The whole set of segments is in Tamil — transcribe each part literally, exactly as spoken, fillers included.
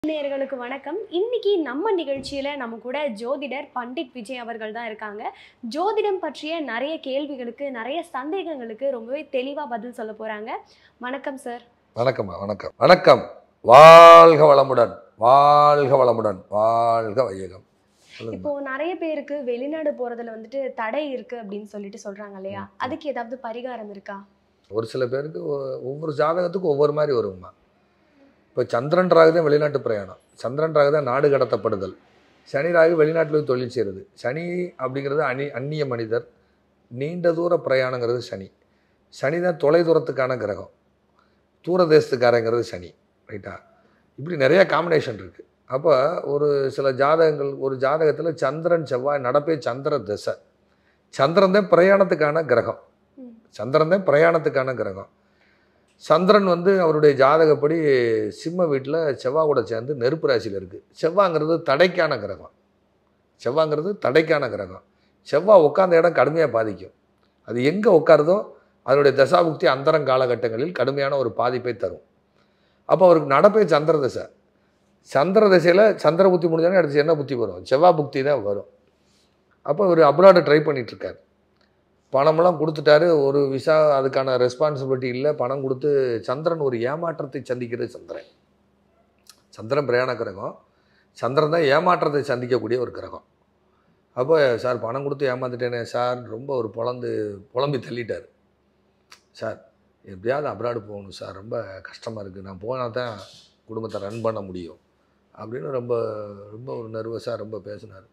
நேயர்களுக்கு வணக்கம். இன்னைக்கு நம்ம நிகழ்ச்சியில நம்ம கூட ஜோதிடர் பண்டிட் விஜய் அவர்கள் தான் இருக்காங்க. ஜோதிடம் பற்றிய நிறைய கேள்விகளுக்கு, நிறைய சந்தேகங்களுக்கு ரொம்பவே தெளிவா பதில் சொல்ல போறாங்க. வணக்கம் சார். வணக்கம்மா. வணக்கம் வணக்கம். வாழ்க வளமுடன், வாழ்க வளமுடன், வாழ்க வையகம். இப்போ நிறைய பேருக்கு வெளிநாடு போறதுல வந்துட்டு தடை இருக்கு அப்படின்னு சொல்லிட்டு சொல்றாங்க இல்லையா? அதுக்கு ஏதாவது பரிகாரம் இருக்கா? ஒரு சில பேருக்கு ஒவ்வொரு ஜாதகத்துக்கும் ஒவ்வொரு மாதிரி வருங்கம்மா. இப்போ சந்திரன் ராகு தான் வெளிநாட்டு பிரயாணம், சந்திரன் ராகு தான் நாடு கடத்தப்படுதல், சனி ராகு வெளிநாட்டில் போய் தொழில் செய்கிறது. சனி அப்படிங்கிறது அந்நி அந்நிய மனிதர், நீண்ட தூர பிரயாணங்கிறது சனி. சனி தான் தொலை தூரத்துக்கான கிரகம், தூரதேசத்துக்காரங்கிறது சனி. ரைட்டா? இப்படி நிறைய காம்பினேஷன் இருக்குது. அப்போ ஒரு சில ஜாதகங்கள், ஒரு ஜாதகத்தில் சந்திரன் செவ்வாய் நடப்பே சந்திர திசை, சந்திரன் தான் பிரயாணத்துக்கான கிரகம், சந்திரன் தான் பிரயாணத்துக்கான கிரகம். சந்திரன் வந்து அவருடைய ஜாதகப்படி சிம்ம வீட்டில் செவ்வாய் கூட சேர்ந்து நெருப்பு ராசியில் இருக்குது. செவ்வாங்கிறது தடைக்கான கிரகம், செவ்வாங்கிறது தடைக்கான கிரகம். செவ்வாய் உட்கார்ந்த இடம் கடுமையாக பாதிக்கும். அது எங்கே உட்காருதோ அதனுடைய தசாபுக்தி அந்தரம் காலகட்டங்களில் கடுமையான ஒரு பாதிப்பை தரும். அப்போ அவருக்கு நடப்பே சந்திர தசை. சந்திர தசையில் சந்திர புத்தி முடிஞ்சாலும் அடுத்து என்ன புத்தி வரும்? செவ்வாய் புக்தி தான் வரும். அப்போ இவர் அப்ராடு ட்ரை பண்ணிகிட்ருக்கார். பணமெல்லாம் கொடுத்துட்டாரு, ஒரு விசா அதுக்கான ரெஸ்பான்சிபிலிட்டி இல்லை. பணம் கொடுத்து சந்திரன் ஒரு ஏமாற்றத்தை சந்திக்கிறது. சந்திரன் சந்திரன் பிரயாண கிரகம், சந்திரன் தான் ஏமாற்றத்தை சந்திக்கக்கூடிய ஒரு கிரகம். அப்போ சார் பணம் கொடுத்து ஏமாந்துட்டேனே சார், ரொம்ப ஒரு புலந்து புலம்பி தள்ளிட்டார். சார் எப்படியாவது அப்ராடு போகணும் சார், ரொம்ப கஷ்டமாக இருக்குது, நான் போனால் தான் குடும்பத்தை ரன் பண்ண முடியும் அப்படின்னு ரொம்ப ரொம்ப ஒரு நர்வஸாக ரொம்ப பேசினார்.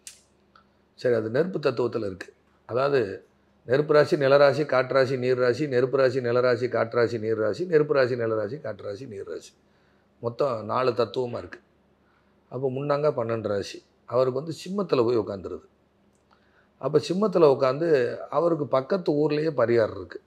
சரி, அது நெருப்பு தத்துவத்தில் இருக்குது. அதாவது நெருப்பு ராசி, நிலராசி, காற்றாசி, நீர் ராசி, நெருப்பு ராசி, நிலராசி, காற்றாசி, நீர் ராசி, நெருப்பு ராசி, நிலராசி, காற்றாசி, நீர் ராசி, மொத்தம் நாலு தத்துவமாக இருக்குது. அப்போ முன்னாங்க பன்னெண்டு ராசி. அவருக்கு வந்து சிம்மத்தில் போய் உட்காந்துருது. அப்போ சிம்மத்தில் உட்காந்து அவருக்கு பக்கத்து ஊர்லேயே பரிகாரம் இருக்குது.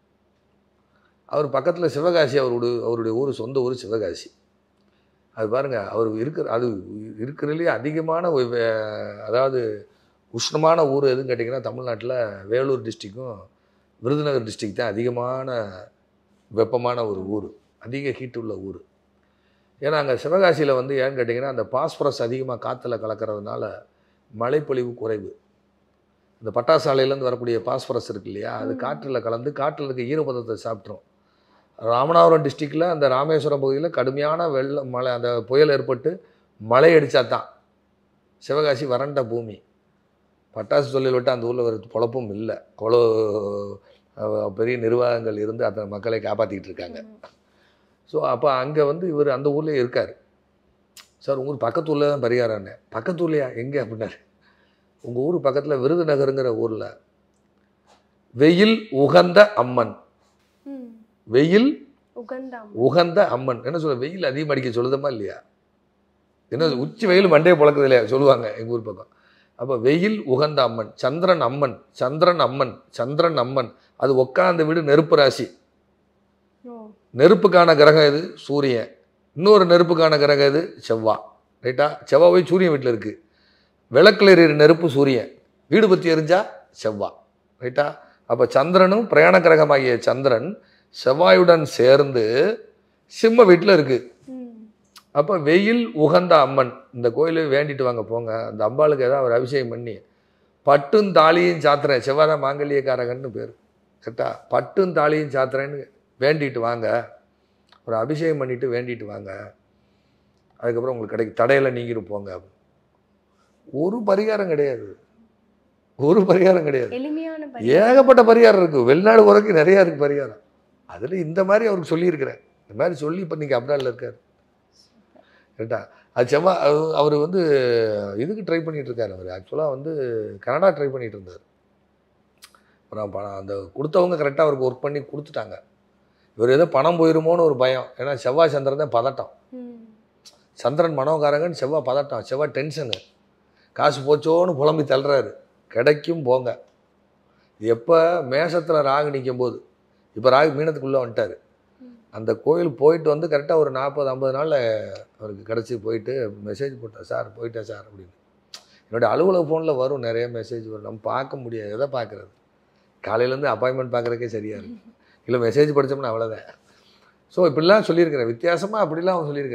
அவர் பக்கத்தில் சிவகாசி, அவருடைய அவருடைய ஊர், சொந்த ஊர் சிவகாசி. அது பாருங்கள், அவர் இருக்கிற அது இருக்கிறதுலேயே அதிகமான, அதாவது உஷ்ணமான ஊர் எதுன்னு கேட்டிங்கன்னா தமிழ்நாட்டில் வேலூர் டிஸ்ட்ரிக்கும் விருதுநகர் டிஸ்ட்ரிக் தான் அதிகமான வெப்பமான ஒரு ஊர், அதிக ஹீட் உள்ள ஊர். ஏன்னா அங்கே சிவகாசியில் வந்து ஏன்னு கேட்டிங்கன்னா அந்த பாஸ்பரஸ் அதிகமாக காற்றுல கலக்கிறதுனால மழைப்பொழிவு குறைவு. இந்த பட்டாசாலையிலேருந்து வரக்கூடிய பாஸ்பரஸ் இருக்கு இல்லையா, அது காற்றில் கலந்து காற்றில் இருக்க ஈரப்பதத்தை சாப்பிட்ரும். ராமநாதபுரம் டிஸ்ட்ரிக்டில் அந்த ராமேஸ்வரம் பகுதியில் கடுமையான வெள்ளம் மழை, அந்த புயல் ஏற்பட்டு மழை அடித்தா தான். சிவகாசி வறண்ட பூமி, பட்டாசு தொழில் விட்டு அந்த ஊரில் ஒரு பொழப்பும் இல்லை. அவ்வளோ பெரிய நிர்வாகங்கள் இருந்து அந்த மக்களை காப்பாற்றிக்கிட்டு இருக்காங்க. ஸோ அப்போ அங்கே வந்து இவர் அந்த ஊர்லேயே இருக்கார். சார் உங்கள் ஊர் பக்கத்து ஊரில் தான் பரிகாரம்னே. பக்கத்து ஊர்லையா? எங்கே அப்படின்னாரு. உங்கள் ஊர் பக்கத்தில் விருதுநகருங்கிற ஊரில் வெயில் உகந்த அம்மன், வெயில் உகந்த அம்மன் என்ன சொல்ல, வெயில் அதிகம் அடிக்க சொல்லுதமா இல்லையா? என்ன உச்சி வெயில் மண்டையை பழக்குது இல்லையா சொல்லுவாங்க எங்கள் ஊர் பக்கம். அப்போ வெயில் உகந்த அம்மன், சந்திரன் அம்மன், சந்திரன் அம்மன், சந்திரன் அம்மன். அது உட்காந்த வீடு நெருப்பு ராசி. நெருப்புக்கான கிரகம் இது சூரியன். இன்னொரு நெருப்புக்கான கிரகம் இது செவ்வாய். ரைட்டா? செவ்வாய் போய் சூரியன் வீட்டில் இருக்குது. விளக்கில் எறிகிற நெருப்பு சூரியன், வீடு பற்றி எரிஞ்சா செவ்வாய். ரைட்டா? அப்போ சந்திரனும் பிரயாண கிரகமாகிய சந்திரன் செவ்வாயுடன் சேர்ந்து சிம்ம வீட்டில் இருக்குது. அப்போ வெயில் உகந்த அம்மன், இந்த கோயிலுக்கு வேண்டிட்டு வாங்க போங்க, அந்த அம்பாளுக்கு ஏதாவது ஒரு அபிஷேகம் பண்ணி பட்டும் தாலியும் சாத்துறேன், செவ்வாய் தான் மாங்கல்யக்காரகன்னு பேர். கரெக்டா? பட்டும் தாலியும் சாத்துறேன்னு வேண்டிட்டு வாங்க, ஒரு அபிஷேகம் பண்ணிட்டு வேண்டிட்டு வாங்க, அதுக்கப்புறம் உங்களுக்கு கிடைக்கும், தடையெல்லாம் நீங்கிட்டு போங்க. ஒரு பரிகாரம் கிடையாது, ஒரு பரிகாரம் கிடையாது. ஏகப்பட்ட பரிகாரம் இருக்குது. வெளிநாடு வரைக்கும் நிறையா இருக்குது பரிகாரம். அதில் இந்த மாதிரி அவருக்கு சொல்லியிருக்கிறேன். இந்த மாதிரி சொல்லி இப்போ நீங்கள் அப்ராடில் இருக்கார். கரெக்டா? அது செவ்வாய் அவர் வந்து இதுக்கு ட்ரை பண்ணிகிட்டு இருக்கார். அவர் ஆக்சுவலாக வந்து கனடா ட்ரை பண்ணிகிட்டு இருந்தார். அப்புறம் பணம் அந்த கொடுத்தவங்க கரெக்டாக அவருக்கு ஒர்க் பண்ணி கொடுத்துட்டாங்க. இவர் ஏதோ பணம் போயிருமோன்னு ஒரு பயம். ஏன்னா செவ்வாய் சந்திரன் தான் பதட்டம். சந்திரன் மனோகாரங்கன்னு செவ்வாய் பதட்டம், செவ்வாய் டென்ஷனு. காசு போச்சோன்னு புலம்பி தள்ளுறாரு. கிடைக்கும் போங்க. எப்போ மேஷத்தில் ராகு நிற்கும் போது, இப்போ ராகு மீனத்துக்குள்ளே வந்துட்டார். அந்த கோயில் போயிட்டு வந்து கரெக்டாக ஒரு நாற்பது ஐம்பது நாளில் அவருக்கு கிடச்சி போயிட்டு மெசேஜ் போட்டார், சார் போயிட்டேன் சார் அப்படின்னு. என்னுடைய அலுவலக ஃபோனில் வரும், நிறைய மெசேஜ் வரும். நம்ம பார்க்க முடியாது. எதை பார்க்குறது? காலையிலேருந்து அப்பாயின்மெண்ட் பார்க்குறதுக்கே சரியாக இருக்குது. இல்லை மெசேஜ் படித்தோம்னா அவ்வளோதான். ஸோ இப்படிலாம் சொல்லியிருக்கிறேன், வித்தியாசமாக அப்படிலாம் அவன் சொல்லியிருக்கிறேன்.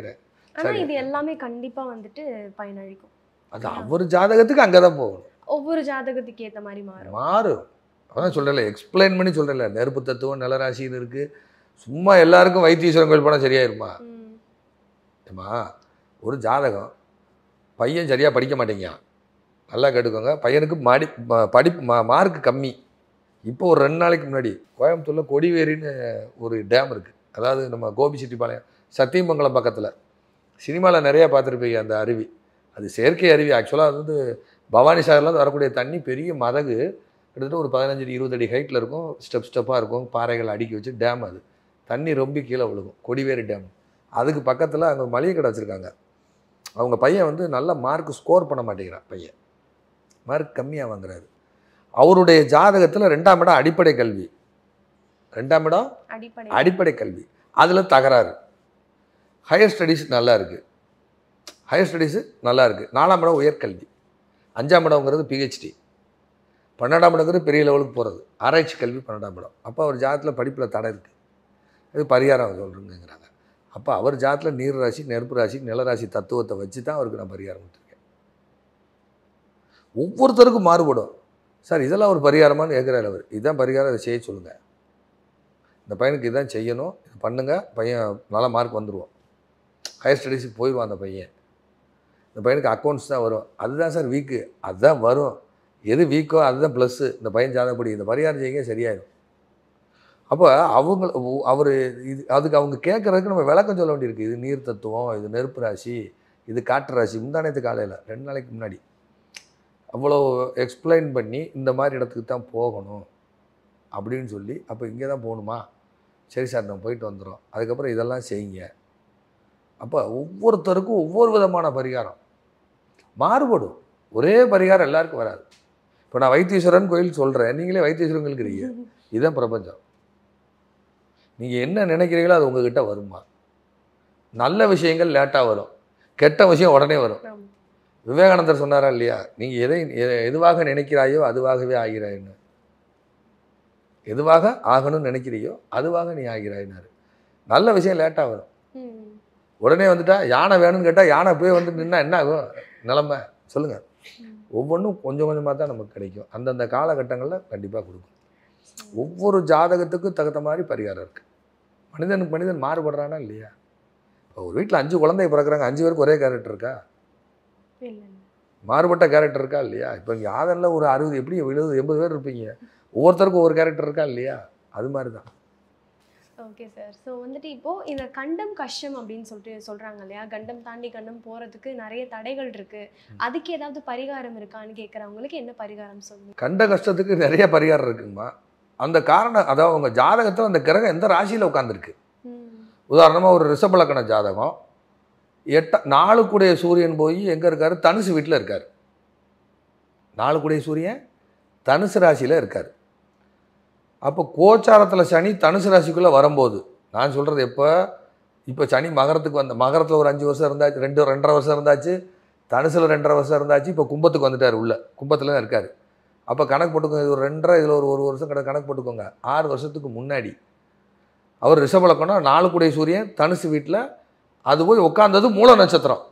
ஆனா இது எல்லாமே கண்டிப்பா வந்துட்டு பயனளிக்கும். அது அவர் ஜாதகத்துக்கு அங்கே தான் போகணும். ஒவ்வொரு ஜாதகத்துக்கு ஏற்ற மாதிரி மாறும் மாறும். அதான் சொல்கிறேன்ல, எக்ஸ்பிளைன் பண்ணி சொல்கிறேன்ல, நெருப்பு தத்துவம் நிலராசின்னு இருக்குது. சும்மா எல்லாருக்கும் வைத்தீஸ்வரன் கோயில் போனால் சரியாயிருமா? ஏம்மா, ஒரு ஜாதகம் பையன் சரியாக படிக்க மாட்டேங்க, நல்லா கேட்டுக்கோங்க. பையனுக்கு மடி படிப்பு மா மார்க் கம்மி. இப்போ ஒரு ரெண்டு நாளைக்கு முன்னாடி கோயம்புத்தூரில் கொடிவேரின்னு ஒரு டேம் இருக்குது. அதாவது நம்ம கோபிச்செட்டிப்பாளையம் சத்தியமங்கலம் பக்கத்தில். சினிமாவில் நிறையா பார்த்துருப்பீங்க அந்த அருவி. அது செயற்கை அருவி. ஆக்சுவலாக அது வந்து பவானி சாகர்லேருந்து வரக்கூடிய தண்ணி பெரிய மதகு, கிட்டத்தட்ட ஒரு பதினஞ்சு இருபது அடி ஹைட்டில் இருக்கும். ஸ்டெப் ஸ்டெப்பாக இருக்கும், பாறைகள் அடுக்கி வச்சு டேம். அது தண்ணி ரொம்ப கீழே விழுகும், கொடிவேரி டேம். அதுக்கு பக்கத்தில் அங்கே மளிகை கடை வச்சுருக்காங்க. அவங்க பையன் வந்து நல்ல மார்க் ஸ்கோர் பண்ண மாட்டேங்கிறான். பையன் மார்க் கம்மியாக வாங்குறாரு. அவருடைய ஜாதகத்தில் ரெண்டாம் இடம் அடிப்படை கல்வி, ரெண்டாம் இடம் அடிப்படை கல்வி, அதில் தகராறு. ஹையர் ஸ்டடீஸ் நல்லா இருக்குது, ஹையர் ஸ்டடீஸு நல்லா இருக்குது. நாலாம் இடம் உயர்கல்வி, அஞ்சாம் இடம்ங்கிறது பிஹெச்டி, பன்னெண்டாம் இடங்கிறது பெரிய லெவலுக்கு போகிறது, ஆராய்ச்சி கல்வி பன்னெண்டாம் இடம். அப்போ அவர் ஜாதத்தில் படிப்பில் தடை இருக்குது. இது பரிகாரம் சொல்கிறேங்கிறாங்க. அப்போ அவர் ஜாதத்தில் நீர் ராசி, நெருப்பு ராசி, நிலராசி தத்துவத்தை வச்சு தான் அவருக்கு நான் பரிகாரம் கொடுத்துருக்கேன். ஒவ்வொருத்தருக்கும் மாறுபடும். சார் இதெல்லாம் ஒரு பரிகாரமானு கேட்குறாரு அவர். இதுதான் பரிகாரம், அதை செய்ய சொல்லுங்கள், இந்த பையனுக்கு இதுதான் செய்யணும், இது பண்ணுங்கள், பையன் நல்ல மார்க் வந்துடுவோம், ஹையர் ஸ்டடீஸுக்கு போயிடுவான் அந்த பையன். இந்த பையனுக்கு அக்கௌண்ட்ஸ் தான் வரும், அதுதான் சார் வீக்கு, அதுதான் வரும், எது வீக்கோ அதுதான் ப்ளஸ்ஸு, இந்த பையன் ஜாதகப்படி இந்த பரிகாரம் செய்யுங்க சரியாயிடும். அப்போ அவங்க அவர் இது அதுக்கு அவங்க கேட்குறதுக்கு நம்ம விளக்கம் சொல்ல வேண்டியிருக்கு. இது நீர் தத்துவம், இது நெருப்பு ராசி, இது காற்று ராசி. முந்தானத்து காலையில் ரெண்டு நாளைக்கு முன்னாடி அவ்வளோ எக்ஸ்பிளைன் பண்ணி இந்த மாதிரி இடத்துக்கு தான் போகணும் அப்படின்னு சொல்லி, அப்போ இங்கே தான் போகணுமா, சரி சார் நம்ம போயிட்டு வந்துடும், அதுக்கப்புறம் இதெல்லாம் செய்யுங்க. அப்போ ஒவ்வொருத்தருக்கும் ஒவ்வொரு விதமான பரிகாரம் மாறுபடும். ஒரே பரிகாரம் எல்லாருக்கும் வராது. இப்போ நான் வைத்தீஸ்வரன் கோயில் சொல்கிறேன், நீங்களே வைத்தீஸ்வரன் இருக்கிறீங்க, இதுதான் பிரபஞ்சம். நீங்கள் என்ன நினைக்கிறீங்களோ அது உங்ககிட்ட வருமா? நல்ல விஷயங்கள் லேட்டாக வரும், கெட்ட விஷயம் உடனே வரும். விவேகானந்தர் சொன்னாரா இல்லையா, நீங்கள் எதை எதுவாக நினைக்கிறாயோ அதுவாகவே ஆகிறாயின்னு. எதுவாக ஆகணும்னு நினைக்கிறியோ அதுவாக நீ ஆகிறாயினாரு. நல்ல விஷயம் லேட்டாக வரும், உடனே வந்துட்டா யானை வேணும்னு கேட்டால் யானை போய் வந்து நின்னா என்ன ஆகும் நிலமை சொல்லுங்கள். ஒவ்வொன்றும் கொஞ்சம் கொஞ்சமாக தான் நமக்கு கிடைக்கும். அந்தந்த காலகட்டங்களில் கண்டிப்பாக கொடுக்கும். ஒவ்வொரு ஜாதகத்துக்கும் தகுந்த மாதிரி பரிகாரம் இருக்குது. மனிதனுக்கு மனிதன் மாறுபடுறானா இல்லையா? இப்போ ஒரு வீட்டில் அஞ்சு குழந்தை பிறக்கிறாங்க, அஞ்சு பேருக்கு ஒரே கேரக்டர் இருக்கா? மாறுபட்ட கேரக்டர் இருக்கா இல்லையா? இப்போ இங்கே ஆதரில் ஒரு அறுபது எப்படி எழுபது எண்பது பேர் இருப்பீங்க, ஒவ்வொருத்தருக்கும் ஒவ்வொரு கேரக்டர் இருக்கா இல்லையா? அது மாதிரி தான். Okay sir. ஸோ வந்துட்டு இப்போது இந்த கண்டம் கஷ்டம் அப்படின்னு சொல்லிட்டு சொல்கிறாங்க இல்லையா, கண்டம் தாண்டி கண்டம் போகிறதுக்கு நிறைய தடைகள் இருக்குது, அதுக்கு ஏதாவது பரிகாரம் இருக்கான்னு கேட்குறவங்களுக்கு என்ன பரிகாரம் சொல்லுங்கள்? கண்ட கஷ்டத்துக்கு நிறைய பரிகாரம் இருக்குங்கம்மா. அந்த காரணம் அதாவது உங்கள் ஜாதகத்தில் அந்த கிரகம் எந்த ராசியில் உட்காந்துருக்கு. உதாரணமாக ஒரு ரிஷப லக்ன ஜாதகம், எட்ட நாலு கூடிய சூரியன் போய் எங்கே இருக்கார், தனுசு வீட்டில் இருக்கார். நாலு கூடிய சூரியன் தனுசு ராசியில் இருக்கார். அப்போ கோச்சாரத்தில் சனி தனுசு ராசிக்குள்ளே வரும்போது, நான் சொல்கிறது எப்போ, இப்போ சனி மகரத்துக்கு வந்த மகரத்தில் ஒரு அஞ்சு வருஷம் இருந்தாச்சு, ரெண்டு ரெண்டரை வருஷம் இருந்தாச்சு, தனுசில் ரெண்டரை வருஷம் இருந்தாச்சு, இப்போ கும்பத்துக்கு வந்துட்டார், உள்ள கும்பத்தில் தான் இருக்கார். அப்போ கணக்கு போட்டுக்கோங்க, இது ஒரு ரெண்டரை, இதில் ஒரு ஒரு வருஷம் கடை கணக்கு போட்டுக்கோங்க. ஆறு வருஷத்துக்கு முன்னாடி அவர் ரிஷப லக்னம், நாலு கூடிய சூரியன் தனுசு வீட்டில், அது போய் உட்காந்தது மூல நட்சத்திரம்.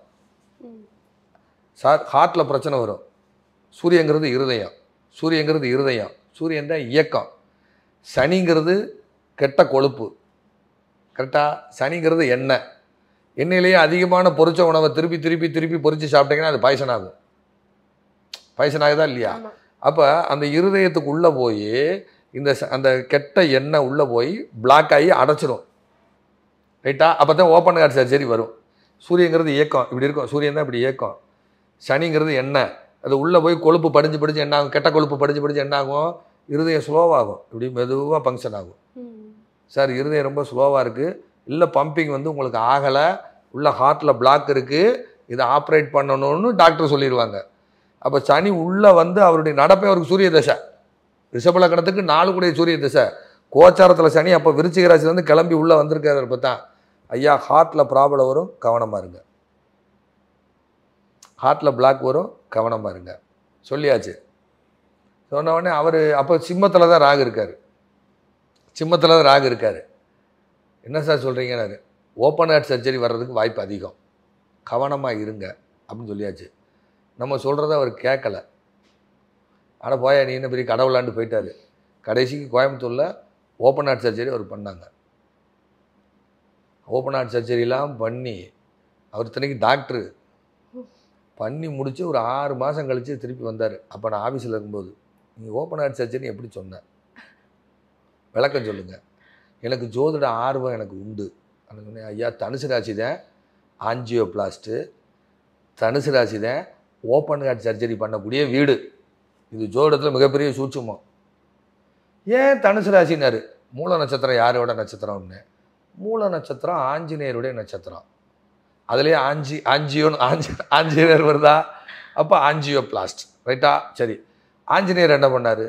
சார் ஹார்ட்டில் பிரச்சனை வரும். சூரியங்கிறது இருதயம், சூரியங்கிறது இருதயம், சூரியன் தான் இயக்கம். சனிங்கிறது கெட்ட கொழுப்பு, கரெக்டாக? சனிங்கிறது எண்ணெய், எண்ணெயிலேயே அதிகமான பொரிச்ச உணவை திருப்பி திருப்பி திருப்பி பொரித்து சாப்பிட்டீங்கன்னா அது பாய்சன் ஆகும். பாய்சன் ஆகுதா இல்லையா? அப்போ அந்த இருதயத்துக்கு உள்ளே போய் இந்த அந்த கெட்ட எண்ணெய் உள்ளே போய் பிளாக் ஆகி அடைச்சிடும், ரைட்டா? அப்போ தான் ஓப்பன் ஹார்ட் சர்ஜரி வரும். சூரியங்கிறது இயக்கம், இப்படி இருக்கும், சூரியன் தான் இப்படி இயக்கம். சனிங்கிறது எண்ணெய், அது உள்ளே போய் கொழுப்பு படிஞ்சு படிஞ்சு என்ன ஆகும், கெட்ட கொழுப்பு படிஞ்சு படிஞ்சு என்ன ஆகும், இருதயம் ஸ்லோவாகும், இப்படி மெதுவாக ஃபங்க்ஷன் ஆகும். சார் இருதயம் ரொம்ப ஸ்லோவாக இருக்குது, இல்லை பம்பிங் வந்து உங்களுக்கு ஆகலை, உள்ள ஹார்ட்டில் பிளாக் இருக்குது, இதை ஆப்ரேட் பண்ணணும்னு டாக்டர் சொல்லிடுவாங்க. அப்போ சனி உள்ளே வந்து அவருடைய நடப்பே அவருக்கு சூரிய தசை. ரிஷப லக்னத்துக்கு நாலு கூடிய சூரிய தசை, கோச்சாரத்தில் சனி அப்போ விருச்சிக ராசிலேருந்து கிளம்பி உள்ளே வந்திருக்காரு. இப்போ தான் ஐயா ஹார்ட்டில் ப்ராப்ளம் வரும், கவனமாக இருங்க, ஹார்ட்டில் பிளாக் வரும், கவனமாக இருங்க சொல்லியாச்சு. சொன்ன உடனே அவர் அப்போ சிம்மத்தில் தான் ராகு இருக்கார், சிம்மத்தில் தான் ராகு இருக்கார். என்ன சார் சொல்கிறீங்கன்னாரு, ஓப்பன் ஹார்ட் சர்ஜரி வர்றதுக்கு வாய்ப்பு அதிகம். கவனமாக இருங்க அப்படின்னு சொல்லியாச்சு. நம்ம சொல்கிறத அவர் கேட்கலை. ஆனால் போயா நீ என்ன பெரிய கடவுளாண்டு போயிட்டார். கடைசிக்கு கோயம்புத்தூரில் ஓப்பன் ஹார்ட் சர்ஜரி அவர் பண்ணாங்க. ஓப்பன் ஹார்ட் சர்ஜரிலாம் பண்ணி அவர் இத்தனைக்கு டாக்டரு பண்ணி முடித்து ஒரு ஆறு மாதம் கழித்து திருப்பி வந்தார். அப்போ நான் ஆஃபீஸில் இருக்கும்போது, நீங்கள் ஓப்பன் ஹார்ட் சர்ஜரி எப்படி சொன்னேன், விளக்கம் சொல்லுங்கள். எனக்கு ஜோதிட ஆர்வம் எனக்கு உண்டு. அந்த சொன்னேன், ஐயா தனுசு ராசி தான் ஆஞ்சியோபிளாஸ்ட்டு, தனுசு ராசி தான் ஓப்பன் ஹார்ட் சர்ஜரி பண்ணக்கூடிய வீடு. இது ஜோதிடத்தில் மிகப்பெரிய சூட்சுமம். ஏன் தனுசு ராசினாரு? மூல நட்சத்திரம் யாரோட நட்சத்திரம்னு. மூல நட்சத்திரம் ஆஞ்சநேயருடைய நட்சத்திரம். அதுலேயே ஆஞ்சி ஆஞ்சியோன்னு ஆஞ்சி ஆஞ்சநேயர் வருதா? அப்போ ஆஞ்சியோபிளாஸ்ட் ரைட்டா? சரி. ஆஞ்சநேயர் என்ன பண்ணார்?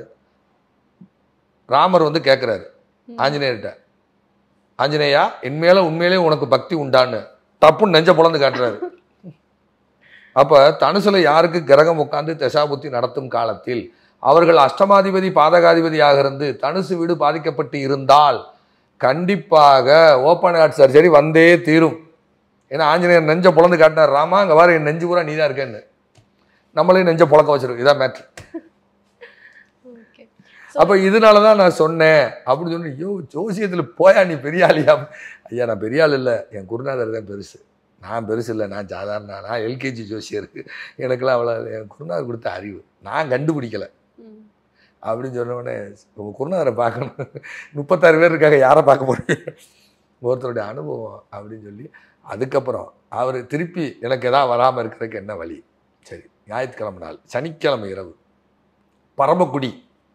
ராமர் வந்து கேட்குறாரு ஆஞ்சநேயர்கிட்ட, ஆஞ்சநேயா என்மேல உண்மையிலே உனக்கு பக்தி உண்டான்னு தப்புன்னு நெஞ்ச புலந்து காட்டுறாரு. அப்போ தனுசுல யாருக்கு கிரகம் உட்காந்து தசாபுத்தி நடத்தும் காலத்தில் அவர்கள் அஷ்டமாதிபதி பாதகாதிபதியாக இருந்து தனுசு வீடு பாதிக்கப்பட்டு இருந்தால் கண்டிப்பாக ஓப்பன் ஹார்ட் சர்ஜரி வந்தே தீரும். ஏன்னா ஆஞ்சநேயர் நெஞ்ச புலந்து காட்டினார், ராமா அங்கே வர என் நெஞ்சு பூரா நீ தான் இருக்கேன்னு. நம்மளையும் நெஞ்ச புழக்க வச்சிருக்கு. இதான் மேட்ரு. அப்போ இதனால தான் நான் சொன்னேன் அப்படின்னு சொன்னேன். ஐயோ ஜோசியத்தில் போயா நீ பெரிய ஆளியா? ஐயா நான் பெரிய ஆள் இல்லை, என் குருநாதர் தான் பெருசு. நான் பெருசு இல்லை, நான் சாதாரண, நான் எல்கேஜி ஜோசியருக்கு, எனக்கெல்லாம் அவ்வளோ என் குருநாதர் கொடுத்த அறிவு நான் கண்டுபிடிக்கலை அப்படின்னு சொன்னோடனே, உங்கள் குருநாதரை பார்க்கணும், முப்பத்தாறு பேர் இருக்காங்க, யாரை பார்க்க போகிறீங்க, ஒருத்தருடைய அனுபவம் அப்படின்னு சொல்லி அதுக்கப்புறம் அவர் திருப்பி எனக்கு எதாவது வராமல் இருக்கிறதுக்கு என்ன வழி? சரி, ஞாயிற்றுக்கிழமை நாள் சனிக்கிழமை இரவு பரமக்குடி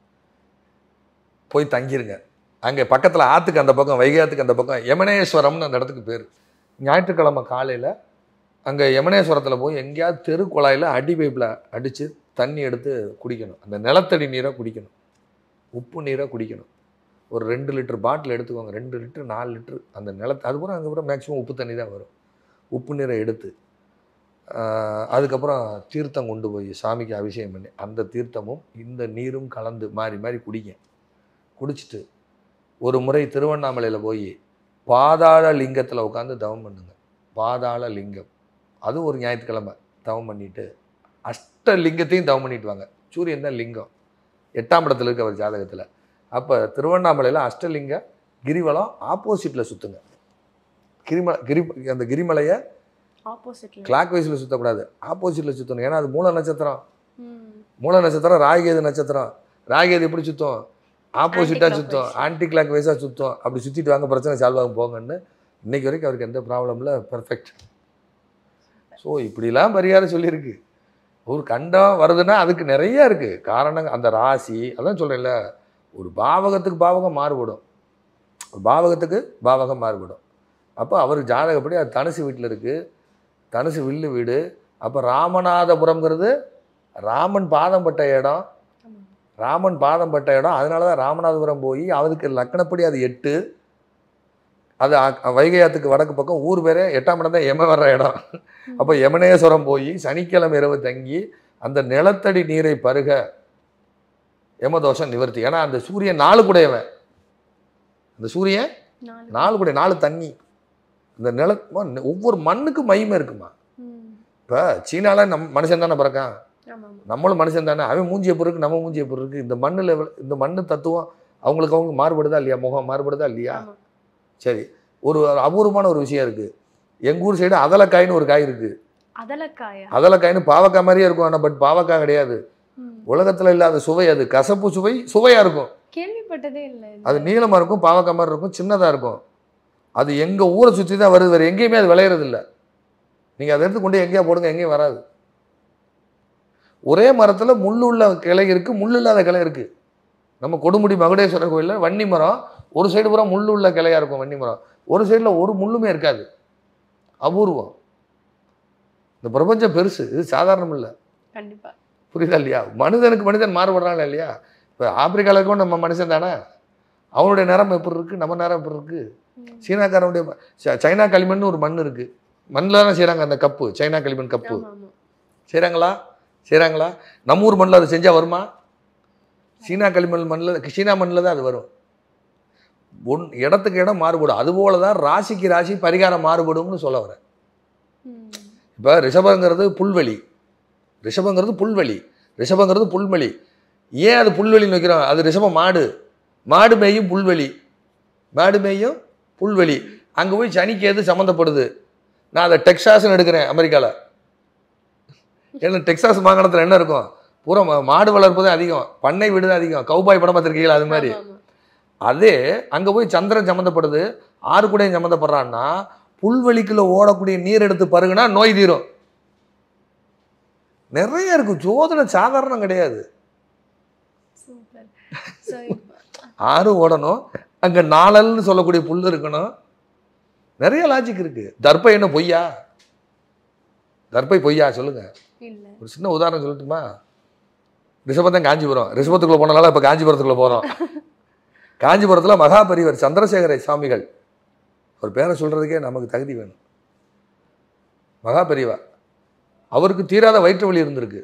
போய் தங்கிருங்க. அங்கே பக்கத்தில் ஆற்றுக்கு அந்த பக்கம், வைகை ஆற்றுக்கு அந்த பக்கம் யமனேஸ்வரம்னு அந்த இடத்துக்கு பேர். ஞாயிற்றுக்கிழமை காலையில் அங்கே யமனேஸ்வரத்தில் போய் எங்கேயாவது தெரு குழாயில் அடி பைப்பில் அடித்து தண்ணி எடுத்து குடிக்கணும். அந்த நிலத்தடி நீரை குடிக்கணும், உப்பு நீரை குடிக்கணும். ஒரு ரெண்டு லிட்டர் பாட்டில் எடுத்துக்கோங்க, ரெண்டு லிட்டர் நாலு லிட்டர் அந்த நிலத்து, அதுக்கப்புறம் அதுக்கப்புறம் மேக்ஸிமம் உப்பு தண்ணி தான் வரும். உப்பு நீரை எடுத்து அதுக்கப்புறம் தீர்த்தம் கொண்டு போய் சாமிக்கு அபிஷேகம் பண்ணி அந்த தீர்த்தமும் இந்த நீரும் கலந்து மாறி மாறி குடிங்க. குடிச்சிட்டு ஒரு முறை திருவண்ணாமலையில் போய் பாதாள லிங்கத்தில் உட்காந்து தவம் பண்ணுங்க. பாதாள லிங்கம் அது ஒரு ஞாயிற்றுக்கிழமை தவம் பண்ணிவிட்டு அஷ்ட லிங்கத்தையும் தவம் பண்ணிட்டு வாங்க. சூரியன் தான் லிங்கம், எட்டாம் இடத்துல இருக்க அவர் ஜாதகத்தில். அப்போ திருவண்ணாமலையில் அஷ்டலிங்க கிரிவலம் ஆப்போசிட்டில் சுற்றுங்க. கிரிமலை கிரி அந்த கிரிமலையை ஆப்போசிட்ல கிளாக் வைஸில் சுற்றக்கூடாது, ஆப்போசிட்டில் சுற்றணும். ஏன்னா அது மூல நட்சத்திரம். மூல நட்சத்திரம் ராகேது நட்சத்திரம். ராகேது எப்படி சுற்றும்? ஆப்போசிட்டாக சுற்றும், ஆன்டி கிளாக் வைஸாக சுற்றும். அப்படி சுற்றிட்டு வாங்க, பிரச்சனை சால்வ் ஆகும் போங்கன்னு. இன்றைக்கி வரைக்கும் அவருக்கு எந்த ப்ராப்ளம் இல்லை, பெர்ஃபெக்ட். ஸோ இப்படிலாம் பரிகாரம் சொல்லியிருக்கு. ஒரு கண்டம் வருதுன்னா அதுக்கு நிறையா இருக்குது காரணம். அந்த ராசி அதான் சொல்கிறேன்ல, ஒரு பாவகத்துக்கு பாவகம் மாறுபடும், ஒரு பாவகத்துக்கு பாவகம் மாறுபடும். அப்போ அவர் ஜாதகப்படி அது தனுசு வீட்டில் இருக்குது, தனுசு வில்லு வீடு. அப்போ ராமநாதபுரம்ங்கிறது ராமன் பாதம் பட்ட இடம், ராமன் பாதம் பட்ட இடம். அதனால தான் ராமநாதபுரம் போய் அவருக்கு லக்கணப்படி அது எட்டு. அது வைகையாத்துக்கு வடக்கு பக்கம், ஊர் பேரே எட்டாம் இடம் தான் யம வர்ற இடம். அப்போ யமனேஸ்வரம் போய் சனிக்கிழமை இரவு தங்கி அந்த நிலத்தடி நீரை பருக யமதோஷம் நிவர்த்தி. ஏன்னா அந்த சூரியன் நாலு கூடையவன், அந்த சூரியன் நாலு கூட நாலு தண்ணி. இந்த நில ஒவ்வொரு மண்ணுக்கும் மகிமை இருக்குமா. இப்போ சீனால நம் மனுஷன் தானே பிறக்கான், நம்மளும் மனுஷன் தானே. அவன் மூஞ்சி எப்படி இருக்கு, நம்ம மூஞ்சி எப்படி இருக்கு. இந்த மண்ணில் இந்த மண்ணு தத்துவம் அவங்களுக்கு அவங்க மாறுபடுதா இல்லையா, முகம் மாறுபடுதா இல்லையா. சரி, ஒரு அபூர்வமான ஒரு விஷயம் இருக்குது. எங்கள் ஊர் சைடு அதலக்காய்னு ஒரு காய் இருக்குது. அதலக்காய் அதலக்காய்னு பாவக்காய் மாதிரியே இருக்கும், ஆனால் பட் பாவக்காய் கிடையாது. உலகத்தில் இல்லாத சுவை அது. கசப்பு சுவை சுவையாக இருக்கும், கேள்விப்பட்டதே இல்லை. அது நீளமாக இருக்கும், பாவக்காய் மாதிரி இருக்கும், சின்னதாக இருக்கும். அது எங்கள் ஊரை சுற்றி தான் வருது, வேறு எங்கேயுமே அது விளையிறது இல்லை. நீங்கள் அதை எடுத்து கொண்டு எங்கேயா போடுங்க, எங்கேயும் வராது. ஒரே மரத்தில் முள் உள்ள கிளை இருக்குது, முள் இல்லாத கிளை இருக்குது. நம்ம கொடுமுடி மகுடேஸ்வரர் கோயிலில் வன்னி மரம் ஒரு சைடு பூரா முள் உள்ள கிளையாக இருக்கும், வன்னி மரம் ஒரு சைடில் ஒரு முள்ளுமே இருக்காது. அபூர்வம். இந்த பிரபஞ்சம் பெருசு, இது சாதாரணம் இல்லை. கண்டிப்பாக புரியுதா இல்லையா. மனிதனுக்கு மனிதன் மாறுபடுறாங்க இல்லையா. இப்போ ஆப்பிரிக்காவுக்கும் நம்ம மனுஷன் தானே, அவனுடைய நிறம் எப்படி இருக்குது, நம்ம நிறம் எப்படி இருக்குது. சீனாக்காரனுடைய சைனா களிமண் ஒரு மண் இருக்குது, மண்ணில் தானே செய்கிறாங்க அந்த கப்பு, சைனா களிமண் கப்பு செய்கிறாங்களா செய்கிறாங்களா நம்ம ஊர் மண்ணில் அதை செஞ்சால் வருமா? சீனா களிமண் மண்ணில், சீனா மண்ணில் தான் அது வரும். ஒன் இடத்துக்கு இடம் மாறுபடும். அதுபோல தான் ராசிக்கு ராசி பரிகாரம் மாறுபடும்னு சொல்ல வரேன். இப்போ ரிஷபங்கிறது புல்வெளி, ரிஷபங்கிறது புல்வெளி, ரிஷபங்கிறது புல்வெளி. ஏன் அது புல்வெளின்னு வைக்கிறோம்? அது ரிஷபம் மாடு, மாடு மேயும் புல்வெளி, மாடு மேயும் புல்வெளி. அங்கே போய் சனிக்கு எது சம்மந்தப்படுது? நான் அதை டெக்ஸாஸ்ன்னு எடுக்கிறேன் அமெரிக்காவில். ஏன்னா டெக்ஸாஸ் மாகாணத்தில் என்ன இருக்கும்? பூரா மாடு வளர்ப்பு தான் அதிகம், பண்ணை வீடு தான் அதிகம். கௌபாய் படம் பார்த்துருக்கீங்களா? அது மாதிரி. அதே அங்கே போய் சந்திரன் சம்மந்தப்படுது, ஆறு கூடையும் சம்மந்தப்படுறான்னா புல்வெளிக்குள்ள ஓடக்கூடிய நீர் எடுத்து பருகுனா நோய் தீரும். நிறைய இருக்கு. ஜோதிடம் சாதாரணம் கிடையாது. ஆறு ஓடணும், அங்க நாளல்னு சொல்லக்கூடிய புல் இருக்கணும், நிறைய லாஜிக் இருக்கு. தர்பை என்ன பொய்யா? தர்பை பொய்யா சொல்லுங்க. ஒரு சின்ன உதாரணம் சொல்லட்டுமா? ரிஷபம் தான் காஞ்சிபுரம். ரிஷபத்துக்குள்ள போனால இப்ப காஞ்சிபுரத்துக்குள்ள போறோம். காஞ்சிபுரத்துல மகாபரிவர் சந்திரசேகர சாமிகள், ஒரு பேரை சொல்றதுக்கே நமக்கு தகுதி வேணும். மகாபரிவா, அவருக்கு தீராத வயிற்று வலி இருந்திருக்கு.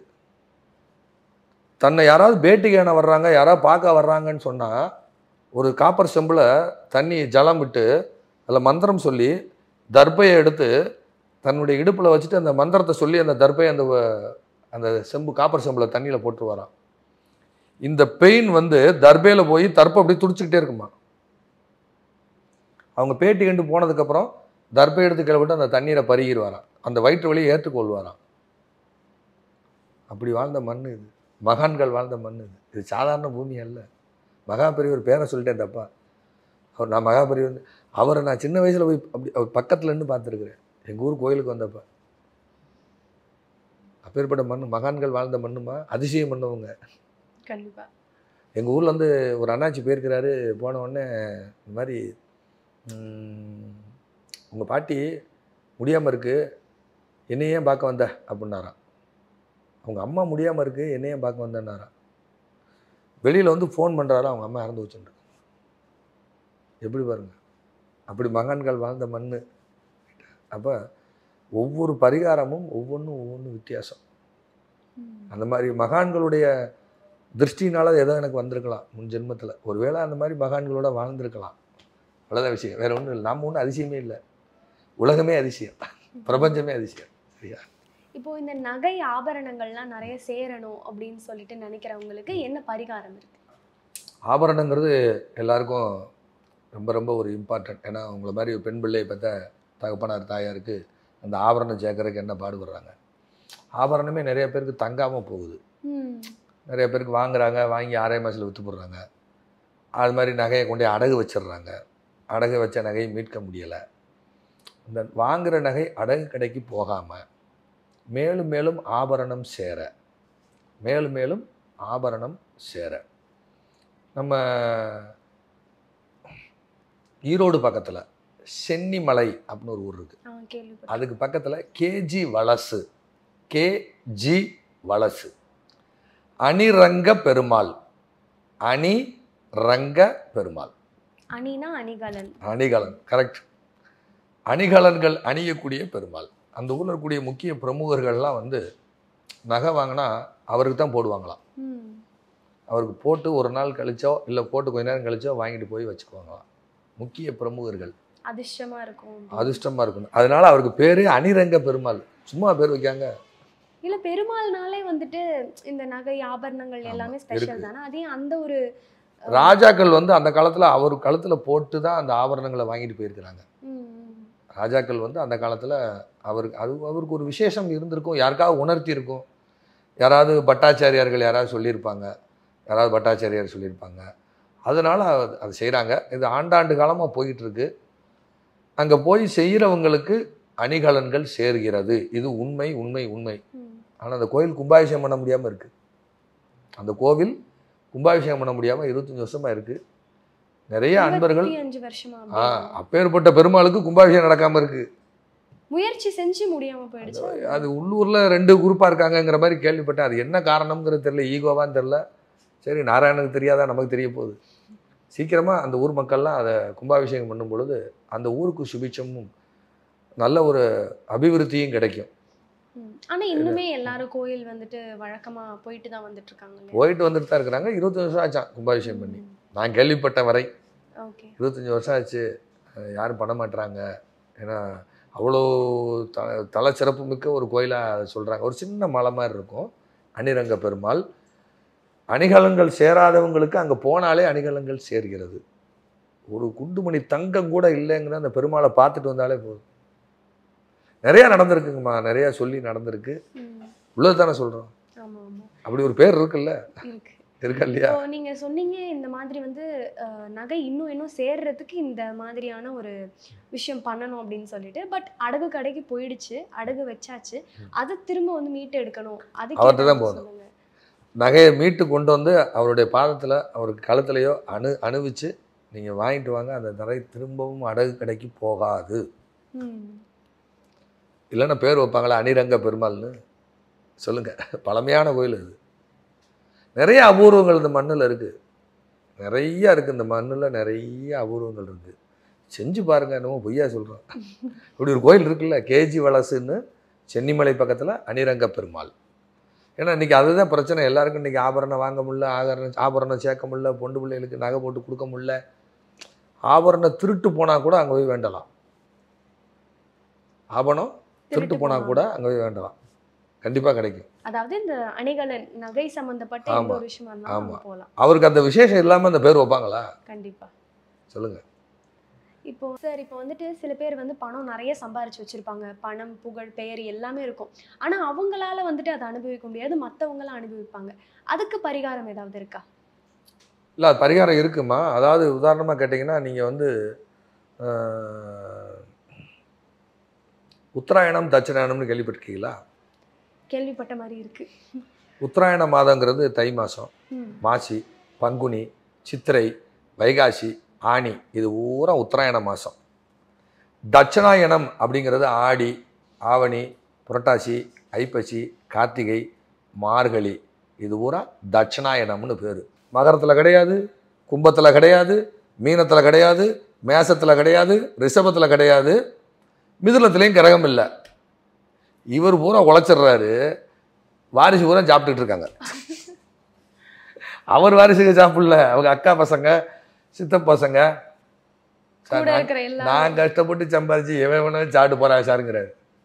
தன்னை யாராவது பேட்டிக்கு என்ன வர்றாங்க, யாராவது பார்க்க வர்றாங்கன்னு சொன்னா ஒரு காப்பர் செம்பில் தண்ணி ஜலம் விட்டு அதில் மந்திரம் சொல்லி தர்பையை எடுத்து தன்னுடைய இடுப்பில் வச்சுட்டு அந்த மந்திரத்தை சொல்லி அந்த தர்பையை அந்த அந்த செம்பு காப்பர் செம்பில் தண்ணியில் போட்டு வரான். இந்த பெயின் வந்து தர்பையில் போய் தர்பை அப்படி துடிச்சுக்கிட்டே இருக்குமா. அவங்க பேட்டி கண்டு போனதுக்கப்புறம் தர்பை எடுத்து கிளப்பிட்டு அந்த தண்ணீரை பருகிடுவாராம். அந்த வயிற்று வலியை ஏற்றுக்கொள்வாராம். அப்படி வாழ்ந்த மண் இது. மகான்கள் வாழ்ந்த மண் இது. இது சாதாரண பூமி அல்ல. மகாபெரியவர் பேரை சொல்லிட்டேன் தப்பா? அவர் நான் மகாபெரியவர் அவரை நான் சின்ன வயசில் போய் அப்படி அவர் பக்கத்தில் இருந்து பார்த்துருக்குறேன். எங்கள் ஊர் கோயிலுக்கு வந்தப்ப. அப்பேற்பட்ட மண், மகான்கள் வாழ்ந்த மண்ணுமா, அதிசயம் பண்ணவங்க. கண்டிப்பாக. எங்கள் ஊரில் வந்து ஒரு அண்ணாச்சி போயிருக்கிறாரு. போன உடனே இந்த மாதிரி உங்கள் பாட்டி முடியாமல் இருக்குது, என்னையே பார்க்க வந்த அப்படின்னாராம். அவங்க அம்மா முடியாமல் இருக்குது, என்னையே பார்க்க வந்தேன்னாராம். வெளியில் வந்து ஃபோன் பண்ணுறாரு, அவங்க அம்மா இறந்து வச்சுட்டு. எப்படி பாருங்க, அப்படி மகான்கள் வாழ்ந்த மண். அப்போ ஒவ்வொரு பரிகாரமும் ஒவ்வொன்றும் ஒவ்வொன்றும் வித்தியாசம். அந்த மாதிரி மகான்களுடைய திருஷ்டினால ஏதோ எனக்கு வந்திருக்கலாம் முன் ஜென்மத்தில். ஒருவேளை அந்த மாதிரி மகான்களோட வாழ்ந்திருக்கலாம். அவ்வளோதான் விஷயம், வேற ஒன்றும் இல்லை. நம்ம ஒன்றும் அதிசயமே இல்லை. உலகமே அதிசயம், பிரபஞ்சமே அதிசயம். சரியா? இப்போ இந்த நகை ஆபரணங்கள்லாம் நிறைய சேரணும் அப்படின்னு சொல்லிட்டு நினைக்கிறவங்களுக்கு என்ன பரிகாரம் இருக்கு? ஆபரணங்கிறது எல்லாருக்கும் ரொம்ப ரொம்ப ஒரு இம்பார்ட்டன்ட். ஏன்னா உங்களை மாதிரி ஒரு பெண் பிள்ளையை பார்த்தா தகப்பனார் தாயாருக்கு அந்த ஆபரணம் சேர்க்கறதுக்கு என்ன பாடுபடுறாங்க. ஆபரணமே நிறைய பேருக்கு தங்காமல் போகுது. நிறைய பேருக்கு வாங்குறாங்க, வாங்கி ஆறே மாதத்தில் விற்று போடுறாங்க. அது மாதிரி நகையை கொண்டு அடகு வச்சிடுறாங்க. அடகு வச்ச நகையை மீட்க முடியலை. இந்த வாங்குகிற நகை அடகு கடைக்கு போகாமல் மேலும் மேலும் ஆபரணம் சேர, மேலும் மேலும் ஆபரணம் சேர நம்ம ஈரோடு பக்கத்தில் சென்னிமலை அப்படின்னு ஒரு ஊர் இருக்குது. அதுக்கு பக்கத்தில் கேஜி வலசு, கேஜி வலசு அணிரங்க பெருமாள், அணி ரங்க பெருமாள். அணினா அணிகலன். அணிகலன், கரெக்ட். அணிகலன்கள் அணியக்கூடிய பெருமாள். அந்த ஊரில் இருக்கக்கூடிய முக்கிய பிரமுகர்கள்லாம் வந்து நகை வாங்கினா அவருக்கு தான் போடுவாங்களாம். அவருக்கு போட்டு ஒரு நாள் கழிச்சோ இல்லை போட்டு கொஞ்ச நேரம் கழிச்சோ வாங்கிட்டு போய் வச்சுக்குவாங்களாம். முக்கிய பிரமுகர்கள். அதிர்ஷ்டமா இருக்கும், அதிர்ஷ்டமா இருக்கணும். அதனால அவருக்கு பேரு அணிரங்க பெருமாள். சும்மா பேர் வைக்காங்க. இல்ல பெருமாள்னாலே வந்துட்டு இந்த நகை ஆபரணங்கள் எல்லாமே ஸ்பெஷல் தானே. அதே அந்த ஒரு ராஜாக்கள் வந்து அந்த காலத்துல அவர் கழுத்துல போட்டு தான் அந்த ஆபரணங்களை வாங்கிட்டு போயிருக்கிறாங்க. ராஜாக்கள் வந்து அந்த காலத்துல அவருக்கு அது அவருக்கு ஒரு விசேஷம் இருந்திருக்கும், யாருக்காவது உணர்த்தி இருக்கும். யாராவது பட்டாச்சாரியார்கள் யாராவது சொல்லியிருப்பாங்க, யாராவது பட்டாச்சாரியார் சொல்லியிருப்பாங்க. அதனால அதை செய்கிறாங்க. இது ஆண்டாண்டு காலமாக போயிட்டு இருக்கு. அங்கே போய் செய்கிறவங்களுக்கு அணிகலன்கள் சேர்கிறது. இது உண்மை உண்மை உண்மை. ஆனால் அந்த கோயில் கும்பாபிஷேகம் பண்ண முடியாமல் இருக்குது. அந்த கோவில் கும்பாபிஷேகம் பண்ண முடியாமல் இருபத்தஞ்சி வருஷமாக இருக்குது. நிறைய அன்பர்கள் ஆ அப்பேற்பட்ட பெருமாளுக்கு கும்பாபிஷேகம் நடக்காமல் இருக்குது. முயற்சி செஞ்சு முடியாமல் போயிடுச்சு. அது உள்ளூரில் ரெண்டு குரூப்பாக இருக்காங்கங்கிற மாதிரி கேள்விப்பட்டேன். அது என்ன காரணம்ங்கிறது தெரியல, ஈகோவான்னு தெரில. சரி, நாராயணனுக்கு தெரியாதா, நமக்கு தெரிய போகுது. சீக்கிரமாக அந்த ஊர் மக்கள்லாம் அதை கும்பாபிஷேகம் பண்ணும் பொழுது அந்த ஊருக்கு சுபிட்சமும் நல்ல ஒரு அபிவிருத்தியும் கிடைக்கும். ஆனால் இன்னுமே எல்லாரும் கோயில் வந்துட்டு வழக்கமாக போயிட்டு தான் வந்துட்டு இருக்காங்க. போயிட்டு வந்துட்டு தான் இருக்கிறாங்க. இருபத்தஞ்சு வருஷம் ஆச்சான் கும்பாபிஷேகம் பண்ணி. நான் கேள்விப்பட்ட வரை இருபத்தஞ்சி வருஷம் ஆச்சு. யாரும் பண்ண மாட்டுறாங்க. ஏன்னா அவ்வளோ த தல சிறப்பு மிக்க ஒரு கோயிலாக சொல்கிறாங்க. ஒரு சின்ன மலை மாதிரி இருக்கும் அணிரங்க பெருமாள். அணிகலன்கள் சேராதவங்களுக்கு அங்கே போனாலே அணிகலன்கள் சேர்கிறது. ஒரு குண்டுமணி தங்கம் கூட இல்லைங்கிற அந்த பெருமாளை பார்த்துட்டு வந்தாலே போதும். நிறையா நடந்திருக்குங்கம்மா, நிறையா சொல்லி நடந்திருக்கு. உள்ளது தானே சொல்கிறோம். அப்படி ஒரு பேர் இருக்குல்ல, இருக்கா இல்லையா? நீங்க சொன்னீங்க இந்த மாதிரி வந்து நகை இன்னும் இன்னும் சேர்றதுக்கு இந்த மாதிரியான ஒரு விஷயம் பண்ணணும் அப்படின்னு சொல்லிட்டு. பட் அடகு கடைக்கு போயிடுச்சு, அடகு வச்சாச்சு, அதை திரும்ப வந்து மீட்டு எடுக்கணும், அது அவர்கிட்ட தான் போகணும். நகையை மீட்டு கொண்டு வந்து அவருடைய பாதத்தில் அவருக்கு கழுத்துலையோ அணு அணுவிச்சு நீங்கள் வாங்கிட்டு வாங்க. அந்த நகை திரும்பவும் அடகு கடைக்கு போகாது. இல்லைன்னா பேர் வைப்பாங்களா அணிரங்க பெருமாள்னு சொல்லுங்கள். பழமையான கோயில் அது. நிறைய அபூர்வங்கள் இந்த மண்ணில் இருக்குது, நிறையா இருக்குது. இந்த மண்ணில் நிறைய அபூர்வங்கள் இருக்குது. செஞ்சு பாருங்கள். என்னமோ பொய்யா சொல்கிறோம். இப்படி ஒரு கோயில் இருக்குல்ல, கேஜி வலசுன்னு சென்னிமலை பக்கத்தில் அணிரங்க பெருமாள். ஏன்னா இன்றைக்கி அதுதான் பிரச்சனை. எல்லாருக்கும் இன்றைக்கி ஆபரணம் வாங்க முடியல, ஆகரணம் ஆபரணம் சேர்க்க முடியல, பொண்டு பிள்ளைகளுக்கு நகை போட்டு கொடுக்க முடியல. ஆபரணம் திருட்டு போனால் கூட அங்கே போய் வேண்டலாம். ஆபரணம் திருட்டு போனால் கூட அங்கே போய் வேண்டலாம், கண்டிப்பாக கிடைக்கும். அதாவது இந்த அணிகலன் நகை சம்பந்தப்பட்ட எந்த ஒரு விஷயமா இருந்தாலும் போலாம். அவருக்கு அந்த விசேஷம் இல்லாமல் அந்த பேர் வைப்பாங்களா? கண்டிப்பா. சொல்லுங்கள். இப்போ சார், இப்போ வந்துட்டு சில பேர் வந்து பணம் நிறைய சம்பாரிச்சு வச்சுருப்பாங்க, பணம் புகழ் பெயர் எல்லாமே இருக்கும். ஆனால் அவங்களால வந்துட்டு அதை அனுபவிக்க முடியாது, மற்றவங்களாம் அனுபவிப்பாங்க. அதுக்கு பரிகாரம் ஏதாவது இருக்கா? இல்லை, அது பரிகாரம் இருக்குமா. அதாவது உதாரணமாக கேட்டிங்கன்னா, நீங்கள் வந்து உத்தராயணம் தட்சிணாயணம்னு கேள்விப்பட்டிருக்கீங்களா? கேள்விப்பட்ட மாதிரி இருக்கு. உத்தராயண மாதங்கிறது தை மாதம், மாசி, பங்குனி, சித்திரை, வைகாசி, ஆனி, இது பூரா உத்தராயண மாதம். தட்சிணாயணம் அப்படிங்கிறது ஆடி, ஆவணி, புரட்டாசி, ஐப்பசி, கார்த்திகை, மார்கழி, இது பூரா தட்சிணாயணம்னு பேர். மகரத்தில் கிடையாது, கும்பத்தில் கிடையாது, மீனத்தில் கிடையாது, மேசத்தில் கிடையாது, ரிஷபத்தில் கிடையாது, மிதுனத்துலேயும் கிரகம் இல்லை. இவர் பூரா உழைச்சிட்றாரு, வாரிசு பூரா சாப்பிட்டுட்டு இருக்காங்க. அவர் வாரிசுக்கு சாப்பிடல, அவங்க அக்கா பசங்க, சித்த பசங்க, நான் கஷ்டப்பட்டு சம்பாதிச்சு எவன் வேணாலும் சாப்பிட்டு போறா சாருங்கிறாரு.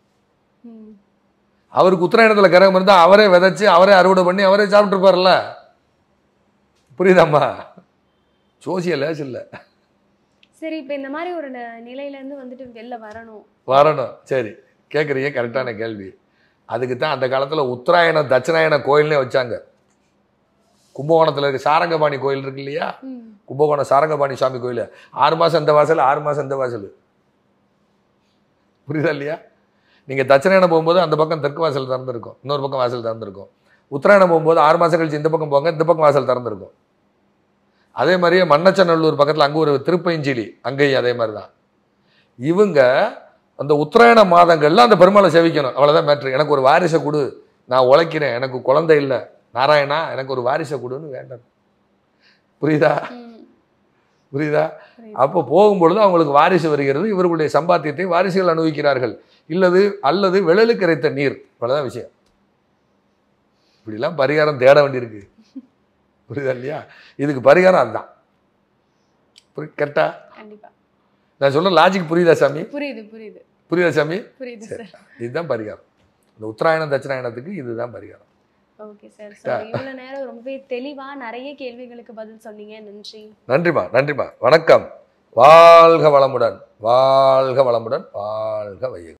அவருக்கு உத்தராயணத்தில் கிரகம் இருந்தால் அவரே விதைச்சு அவரே அறுவடை பண்ணி அவரே சாப்பிட்டு இருப்பார்ல. புரியுதாம்மா? சோசியல் லேஸ் இல்லை. சரி, இப்போ இந்த மாதிரி ஒரு நிலையிலேருந்து வந்துட்டு வெளில வரணும் வரணும் சரி, கேட்குறீங்க, கரெக்டான கேள்வி. அதுக்கு தான் அந்த காலத்தில் உத்தராயண தட்சிணாயன கோயில்னே வச்சாங்க. கும்பகோணத்தில் இருக்க சாரங்கபாணி கோயில் இருக்கு இல்லையா, கும்பகோணம் சாரங்கபாணி சுவாமி கோயில். ஆறு மாதம் இந்த வாசல், ஆறு மாதம் இந்த வாசல். புரியுதா இல்லையா? நீங்கள் தட்சிணாயணம் போகும்போது அந்த பக்கம் தெற்கு வாசல் திறந்துருக்கும், இன்னொரு பக்கம் வாசல் திறந்துருக்கும். உத்தராயணம் போகும்போது ஆறு மாதம் கழிச்சு இந்த பக்கம் போங்க, இந்த பக்கம் வாசல் திறந்துருக்கும். அதே மாதிரியே மண்ணச்சநல்லூர் பக்கத்தில் அங்கே ஒரு திருப்பைஞ்சிலி, அங்கேயும் அதே மாதிரி தான். இவங்க அந்த உத்தராயண மாதங்கள்ல அந்த பெருமாளை சேவிக்கணும், அவ்வளோதான் மேட்ரு. எனக்கு ஒரு வாரிசை கொடு, நான் உழைக்கிறேன், எனக்கு குழந்தை இல்லை, நாராயணா எனக்கு ஒரு வாரிசை கொடுன்னு வேண்டாம். புரியுதா? புரியுதா? அப்போ போகும்பொழுது அவங்களுக்கு வாரிசு வருகிறது, இவர்களுடைய சம்பாத்தியத்தை வாரிசுகள் அனுபவிக்கிறார்கள். இல்லது அல்லது விழலுக்கு இறைத்த நீர், அவ்வளோதான் விஷயம். இப்படிலாம் பரிகாரம் தேட வேண்டியிருக்கு. புரியுதா இல்லையா? இதுக்கு பரிகாரம் அதுதான். கரெக்டா? நான் சொல்ற லாஜிக் புரியுதா சாமி? புரியுது புரியுது புரியுதா சாமி? புரியுது சார். இதுதான் பரிகாரம். இந்த உத்தராயணம் தட்சிணாயணத்துக்கு இதுதான் பரிகாரம். Okay sir. ஸோ இவ்வளோ நேரம் ரொம்பவே தெளிவாக நிறைய கேள்விகளுக்கு பதில் சொன்னீங்க. நன்றி. நன்றிமா நன்றிமா. வணக்கம். வாழ்க வளமுடன், வாழ்க வளமுடன், வாழ்க வையகம்.